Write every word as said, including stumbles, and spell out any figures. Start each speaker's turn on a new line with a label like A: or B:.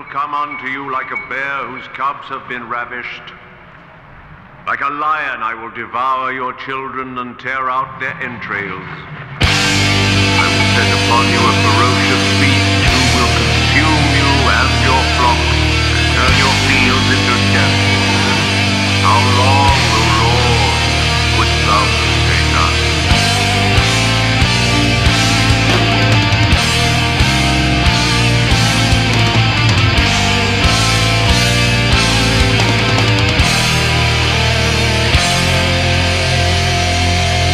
A: come unto you like a bear whose cubs have been ravished. Like a lion I will devour your children and tear out their entrails. I will set upon you a ferocious beast who will consume you and your flock.